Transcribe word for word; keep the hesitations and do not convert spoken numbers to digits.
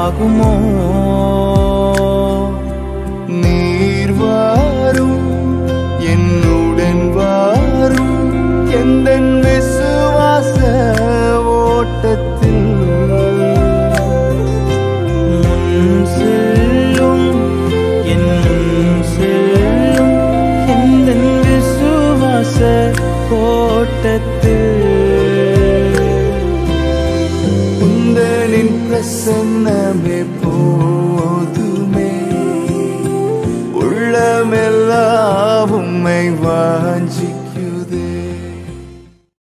ஆகுமோ நீர் வாரும் என்னுடன் வாரும் எந்தன் விசுவாச ஓட்டத்தில் முன் செல்லும் என் முன் செல்லும் எந்தன் விசுவாச ஓட்டத்தில் உந்தனின் பிரசன்னமே போதுமே உள்ளமெல்லாம் உம்மை வாஞ்ச